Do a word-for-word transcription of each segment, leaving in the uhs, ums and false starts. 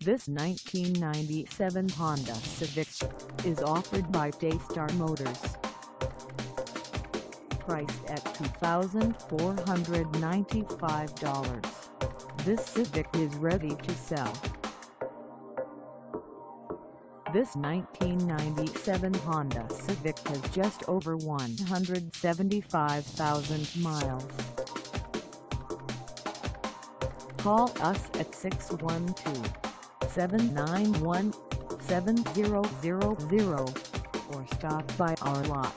This nineteen ninety-seven Honda Civic is offered by Daystarr Motors. Priced at two thousand four hundred ninety-five dollars, this Civic is ready to sell. This nineteen ninety-seven Honda Civic has just over one hundred seventy-five thousand miles. Call us at six one two, seven nine one, seven zero zero zero or stop by our lot.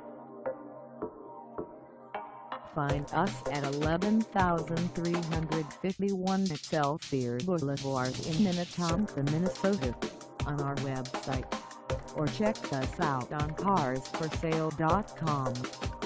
Find us at eleven thousand three hundred fifty-one Excelsior Boulevard in Minnetonka, Minnesota, on our website, or check us out on cars for sale dot com.